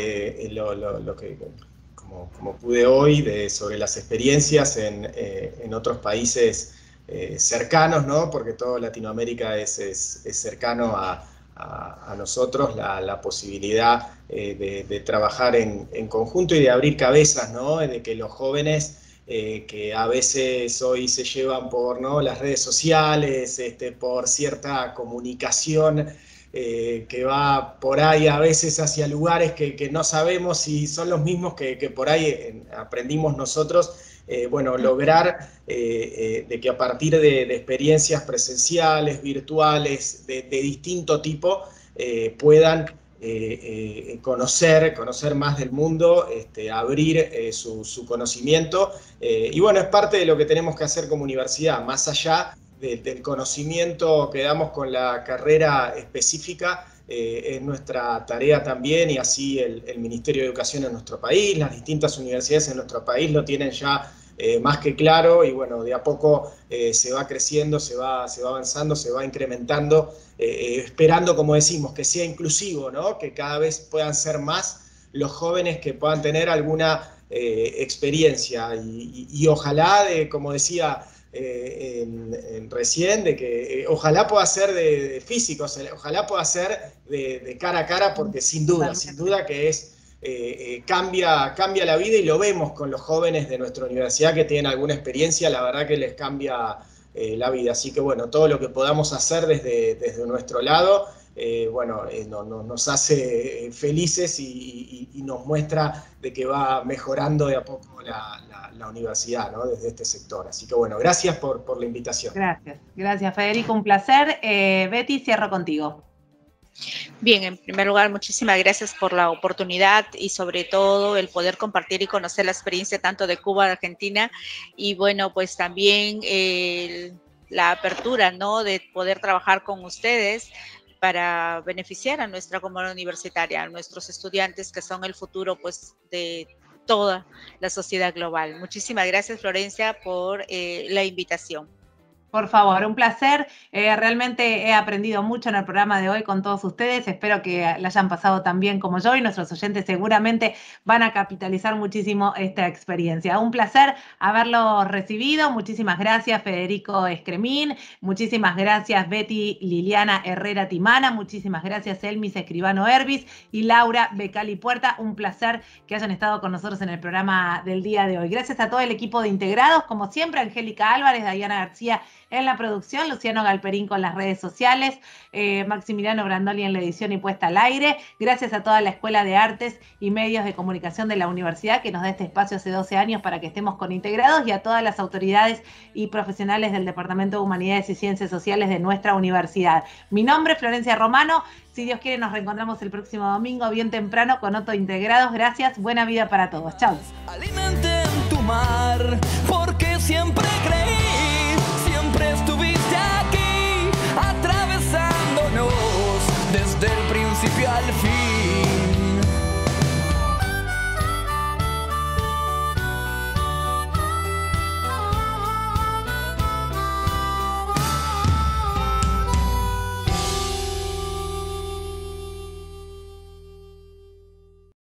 lo que... Como pude hoy, sobre las experiencias en otros países cercanos, ¿no? Porque toda Latinoamérica es cercano a nosotros, la posibilidad de trabajar en conjunto y de abrir cabezas, ¿no? De que los jóvenes que a veces hoy se llevan por, ¿no?, las redes sociales, por cierta comunicación que va por ahí a veces hacia lugares que no sabemos si son los mismos que por ahí aprendimos nosotros, bueno, lograr de que a partir de experiencias presenciales, virtuales, de distinto tipo, puedan conocer más del mundo, abrir su conocimiento, y bueno, es parte de lo que tenemos que hacer como universidad, más allá del conocimiento que damos con la carrera específica, es nuestra tarea también, y así el Ministerio de Educación en nuestro país, las distintas universidades en nuestro país lo tienen ya más que claro, y bueno, de a poco se va creciendo, se va avanzando, se va incrementando, esperando, como decimos, que sea inclusivo, ¿no? Que cada vez puedan ser más los jóvenes que puedan tener alguna experiencia, y ojalá, como decía recién, de que ojalá pueda ser de físicos, ojalá pueda ser de cara a cara, porque sin duda que es cambia la vida, y lo vemos con los jóvenes de nuestra universidad que tienen alguna experiencia, la verdad que les cambia la vida. Así que bueno, todo lo que podamos hacer desde nuestro lado, bueno, nos hace felices y nos muestra de que va mejorando de a poco la universidad, ¿no?, desde este sector. Así que bueno, gracias por la invitación. Gracias Federico, un placer. Betty, cierro contigo. Bien, en primer lugar, muchísimas gracias por la oportunidad y sobre todo el poder compartir y conocer la experiencia tanto de Cuba, de Argentina, y bueno, pues también la apertura, ¿no?, de poder trabajar con ustedes para beneficiar a nuestra comunidad universitaria, a nuestros estudiantes que son el futuro, pues, de toda la sociedad global. Muchísimas gracias, Florencia, por la invitación. Por favor, un placer. Realmente he aprendido mucho en el programa de hoy con todos ustedes. Espero que la hayan pasado tan bien como yo, y nuestros oyentes seguramente van a capitalizar muchísimo esta experiencia. Un placer haberlo recibido. Muchísimas gracias, Federico Escremín. Muchísimas gracias, Betty Liliana Herrera Timana. Muchísimas gracias, Elmis Escribano Herbis y Laura Becali Puerta. Un placer que hayan estado con nosotros en el programa del día de hoy. Gracias a todo el equipo de integrados, como siempre, Angélica Álvarez, Dayana García en la producción, Luciano Galperín con las redes sociales, Maximiliano Brandoli en la edición y puesta al aire. Gracias a toda la Escuela de Artes y Medios de Comunicación de la Universidad, que nos da este espacio hace 12 años para que estemos con integrados, y a todas las autoridades y profesionales del Departamento de Humanidades y Ciencias Sociales de nuestra universidad. Mi nombre es Florencia Romano. Si Dios quiere, nos reencontramos el próximo domingo bien temprano con otro Integrados. Gracias, buena vida para todos. Chau. Alimenten tu mar.